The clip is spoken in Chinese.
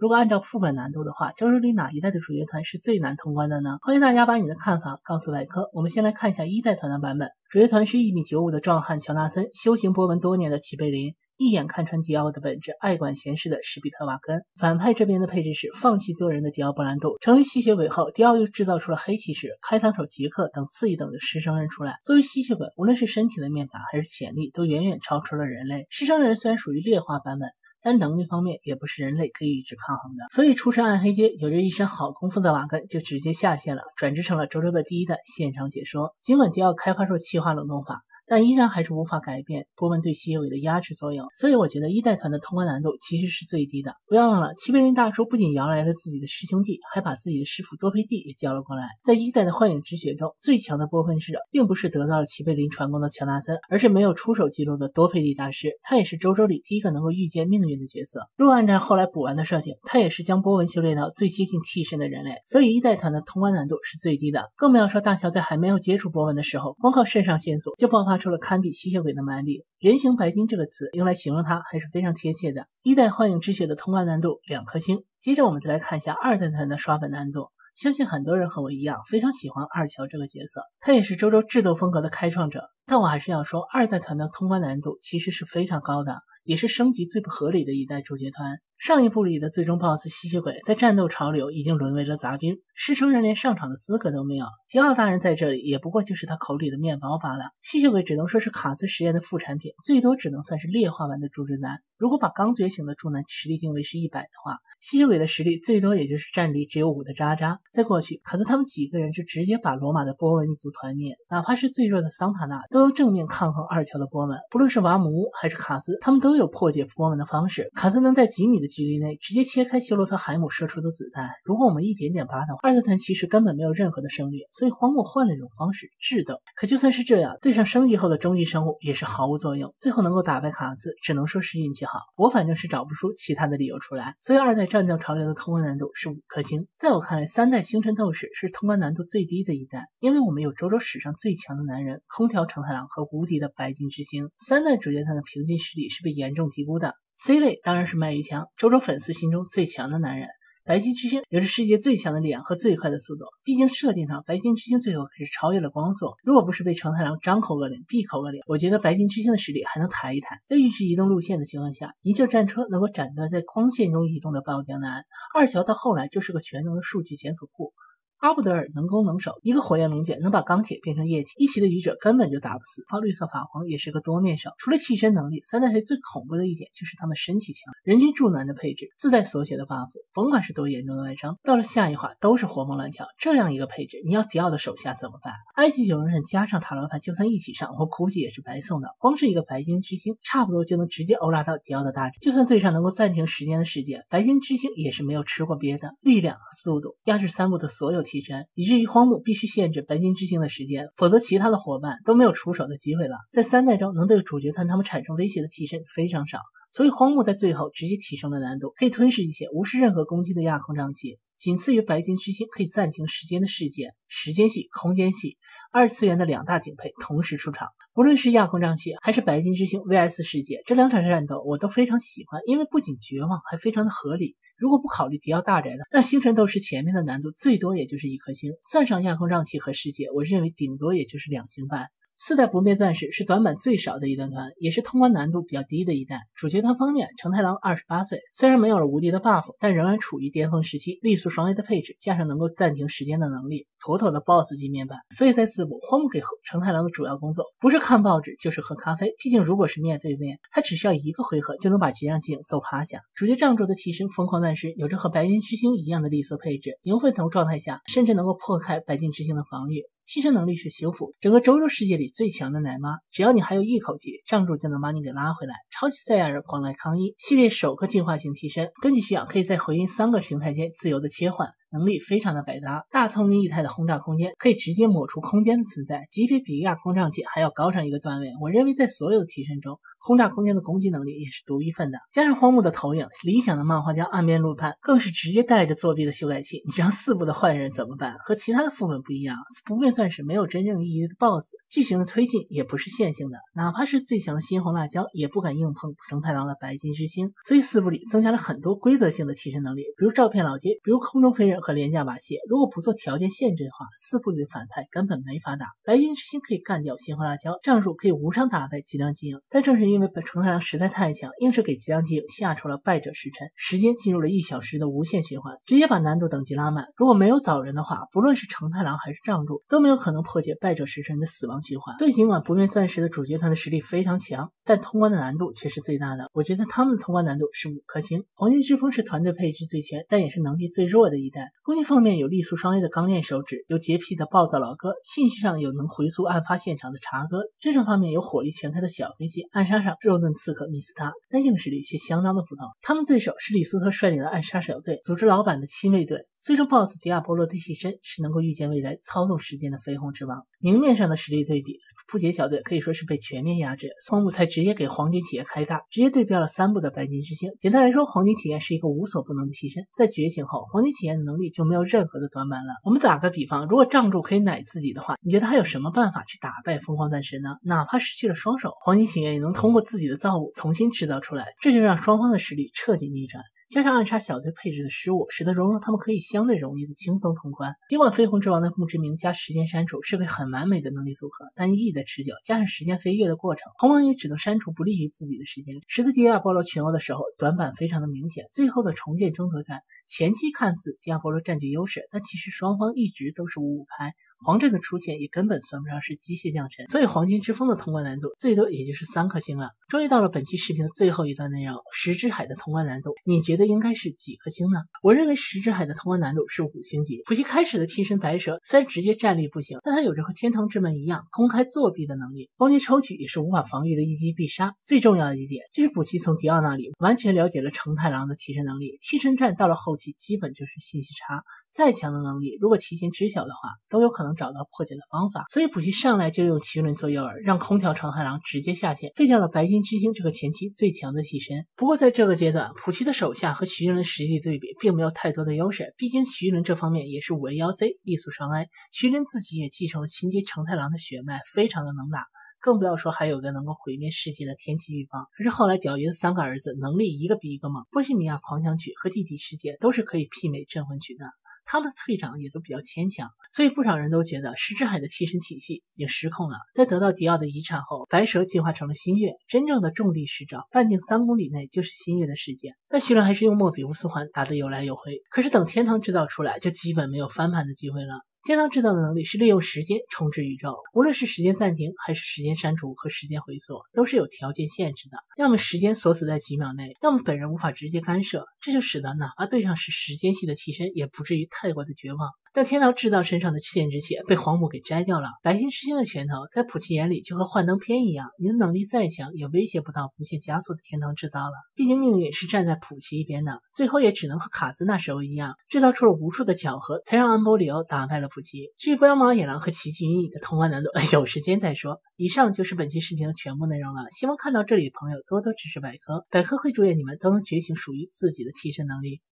如果按照副本难度的话，周周里哪一代的主角团是最难通关的呢？欢迎大家把你的看法告诉百科。我们先来看一下一代团的版本，主角团是1.95米的壮汉乔纳森，修行波纹多年的齐贝林，一眼看穿迪奥的本质，爱管闲事的史比特瓦根。反派这边的配置是放弃做人的迪奥布兰度。成为吸血鬼后，迪奥又制造出了黑骑士、开膛手杰克等次一等的师生人出来。作为吸血鬼，无论是身体的面板还是潜力，都远远超出了人类。师生人虽然属于劣化版本，但能力方面也不是人类可以与之抗衡的，所以出身暗黑街、有着一身好功夫的瓦根就直接下线了，转职成了周周的第一代现场解说。尽管迪奥开发出气化冷冻法，但依然还是无法改变波纹对吸血鬼的压制作用，所以我觉得一代团的通关难度其实是最低的。不要忘了，齐贝林大叔不仅摇来了自己的师兄弟，还把自己的师傅多佩蒂也叫了过来。在一代的幻影之血中，最强的波纹使者并不是得到了齐贝林传功的乔纳森，而是没有出手记录的多佩蒂大师，他也是周周里第一个能够预见命运的角色。若按照后来补完的设定，他也是将波纹修炼到最接近替身的人类，所以一代团的通关难度是最低的。更不要说大乔在还没有接触波纹的时候，光靠肾上腺素就爆发出了堪比吸血鬼的蛮力。人形白金这个词用来形容它还是非常贴切的。一代幻影之血的通关难度2颗星。接着我们再来看一下二代团的刷本难度。相信很多人和我一样非常喜欢二乔这个角色，他也是周周智斗风格的开创者，但我还是要说，二代团的通关难度其实是非常高的，也是升级最不合理的一代主角团。上一部里的最终 BOSS 吸血鬼在战斗潮流已经沦为了杂兵，师承人连上场的资格都没有，迪奥大人在这里也不过就是他口里的面包罢了。吸血鬼只能说是卡兹实验的副产品，最多只能算是劣化版的猪之男。如果把刚觉醒的猪男实力定位是100的话，吸血鬼的实力最多也就是战力只有5的渣渣。在过去，卡兹他们几个人就直接把罗马的波纹一族团灭，哪怕是最弱的桑塔纳都能正面抗衡二乔的波纹。不论是瓦姆乌还是卡兹，他们都有破解波纹的方式。卡兹能在几米的距离内直接切开修罗特海姆射出的子弹，如果我们一点点拔的话，二代团其实根本没有任何的胜率，所以荒漠换了一种方式智斗。可就算是这样，对上升级后的终极生物也是毫无作用，最后能够打败卡兹只能说是运气好，我反正是找不出其他的理由出来。所以二代战斗潮流的通关难度是5颗星。在我看来，三代星辰斗士是通关难度最低的一代，因为我们有周周史上最强的男人空调承太郎和无敌的白金之星。三代主角团的平均实力是被严重低估的。C 类当然是麦于强，周周粉丝心中最强的男人。白金之星有着世界最强的力量和最快的速度，毕竟设定上白金之星最后可是超越了光速，如果不是被承太郎张口恶灵闭口恶灵，我觉得白金之星的实力还能抬一抬。在预知移动路线的情况下，一架战车能够斩断在光线中移动的爆浆男。二乔到后来就是个全能的数据检索库。阿布德尔能攻能守，一个火焰龙卷能把钢铁变成液体，一起的愚者根本就打不死。绿色法皇也是个多面手，除了替身能力，三代黑最恐怖的一点就是他们身体强，人均助男的配置，自带锁血的 buff， 甭管是多严重的外伤，到了下一话都是活蹦乱跳。这样一个配置，你要迪奥的手下怎么办？埃及九人加上塔罗凡就算一起上，我估计也是白送的。光是一个白金之星，差不多就能直接欧拉到迪奥的大招。就算对上能够暂停时间的世界，白金之星也是没有吃过别的，力量、速度压制三部的所有替身，以至于荒木必须限制白金之星的时间，否则其他的伙伴都没有出手的机会了。在三代中能对主角团他们产生威胁的替身非常少，所以荒木在最后直接提升了难度，可以吞噬一切无视任何攻击的亚空瘴气，仅次于白金之星可以暂停时间的世界，时间系、空间系二次元的2大顶配同时出场。不论是亚空瘴气还是白金之星 VS 世界，这2场战斗我都非常喜欢，因为不仅绝望还非常的合理。如果不考虑迪奥大宅的，那星辰斗士前面的难度最多也就是1颗星，算上亚空瘴气和世界，我认为顶多也就是2星半。4代不灭钻石是短板最少的一段团，也是通关难度比较低的一代。主角团方面，承太郎28岁，虽然没有了无敌的 buff， 但仍然处于巅峰时期，力速双 A 的配置加上能够暂停时间的能力，妥妥的 boss 级面板。所以在4部，荒木给承太郎的主要工作不是看报纸就是喝咖啡，毕竟如果是面对面，他只需要1个回合就能把结让镜揍趴下。主角杖柱的替身疯狂钻石有着和白金之星一样的力缩配置，牛粪头状态下甚至能够破开白金之星的防御。替身能力是修复，整个周周世界里最强的奶妈，只要你还有一口气，杖柱就能把你给拉回来。超级赛亚人广濑康一系列首个进化型替身，根据需要可以在回音3个形态间自由的切换， 能力非常的百搭。大聪明异态的轰炸空间可以直接抹除空间的存在，即比比利亚空降器还要高上一个段位。我认为在所有的替身中，轰炸空间的攻击能力也是独一份的。加上荒木的投影，理想的漫画家岸边露伴更是直接带着作弊的修改器。你让4部的坏人怎么办？和其他的副本不一样，不灭钻石没有真正意义的 BOSS， 剧情的推进也不是线性的，哪怕是最强的鲜红辣椒也不敢硬碰成太郎的白金之星。所以4部里增加了很多规则性的替身能力，比如照片老街，比如空中飞人和廉价瓦蟹。如果不做条件限制的话，4部里的反派根本没法打。白金之星可以干掉鲜红辣椒，仗助可以无伤打败吉良吉影，但正是因为成太郎实在太强，硬是给吉良吉影下出了败者时辰，时间进入了1小时的无限循环，直接把难度等级拉满。如果没有早人的话，不论是成太郎还是仗助都没有可能破解败者时辰的死亡循环。所以尽管不灭钻石的主角团的实力非常强，但通关的难度却是最大的。我觉得他们的通关难度是5颗星。黄金之风是团队配置最全，但也是能力最弱的一代。攻击方面有力速双 A 的钢链手指，有洁癖的暴躁老哥，信息上有能回溯案发现场的茶哥，侦查方面有火力全开的小飞机，暗杀上肉盾刺客密斯塔，但硬实力却相当的普通。他们对手是李苏特率领的暗杀小队，组织老板的亲卫队。最终 BOSS 迪亚波罗的替身是能够预见未来、操纵时间的绯红之王。明面上的实力对比，扑解小队可以说是被全面压制，荒木才直接给黄金体验开大，直接对标了3部的白金之星。简单来说，黄金体验是一个无所不能的替身，在觉醒后，黄金体验的能力就没有任何的短板了。我们打个比方，如果仗助可以奶自己的话，你觉得还有什么办法去打败疯狂钻石呢？哪怕失去了双手，黄金体验也能通过自己的造物重新制造出来，这就让双方的实力彻底逆转。加上暗杀小队配置的失误，使得融入他们可以相对容易的轻松通关。尽管绯红之王的墓之铭加时间删除是个很完美的能力组合，但意义的持久加上时间飞跃的过程，红王也只能删除不利于自己的时间，使得迪亚波罗群殴的时候短板非常的明显。最后的重建争夺战，前期看似迪亚波罗占据优势，但其实双方一直都是五五开。黄阵的出现也根本算不上是机械降神，所以黄金之风的通关难度最多也就是3颗星了。终于到了本期视频的最后一段内容，石之海的通关难度，你觉得应该是几颗星呢？我认为石之海的通关难度是5星级。普希开始的替身白蛇虽然直接战力不行，但他有着和天堂之门一样公开作弊的能力，光接抽取也是无法防御的一击必杀。最重要的一点就是普希从迪奥那里完全了解了成太郎的替身能力，替身战到了后期基本就是信息差，再强的能力如果提前知晓的话，都有可能找到破解的方法。所以普希上来就用奇轮做诱饵，让空调成太郎直接下线，废掉了白金之星这个前期最强的替身。不过在这个阶段，普希的手下和徐伦实力对比并没有太多的优势，毕竟徐伦这方面也是5A 1 C 力速双 A， 徐伦自己也继承了亲接成太郎的血脉，非常的能打，更不要说还有个能够毁灭世界的天气预报。可是后来屌爷的3个儿子能力一个比一个猛，波西米亚狂想曲和地底世界都是可以媲美镇魂曲的，他们的队长也都比较牵强，所以不少人都觉得石之海的替身体系已经失控了。在得到迪奥的遗产后，白蛇进化成了新月，真正的重力视角，半径3公里内就是新月的世界。但徐伦还是用莫比乌斯环打得有来有回，可是等天堂制造出来，就基本没有翻盘的机会了。天堂制造的能力是利用时间重置宇宙，无论是时间暂停还是时间删除和时间回溯，都是有条件限制的，要么时间锁死在几秒内，要么本人无法直接干涉，这就使得哪怕对上是时间系的替身，也不至于太过的绝望。但天堂制造身上的限制器被黄母给摘掉了，白金之星的拳头在普奇眼里就和幻灯片一样，你的能力再强也威胁不到无限加速的天堂制造了。毕竟命运是站在普奇一边的，最后也只能和卡兹那时候一样，制造出了无数的巧合，才让安波里欧打败了普奇。至于彪马野狼和奇迹云蚁的通关难度，有时间再说。以上就是本期视频的全部内容了，希望看到这里的朋友多多支持百科，百科会祝愿你们都能觉醒属于自己的替身能力。